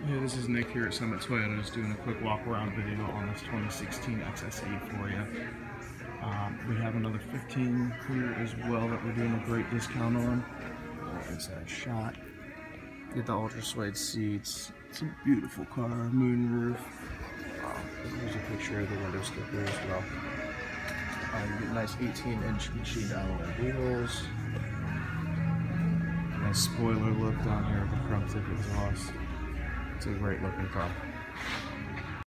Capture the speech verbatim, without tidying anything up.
Yeah, this is Nick here at Summit Toyota, just doing a quick walk around video on this twenty sixteen X S E for you. Um, we have another fifteen here as well that we're doing a great discount on. Inside shot. Get the ultra suede seats. It's a beautiful car, moonroof. Um, here's a picture of the window sticker as well. Uh, you get nice eighteen inch machined alloy wheels. Nice spoiler look down here at the front of the exhaust. It's a great looking car.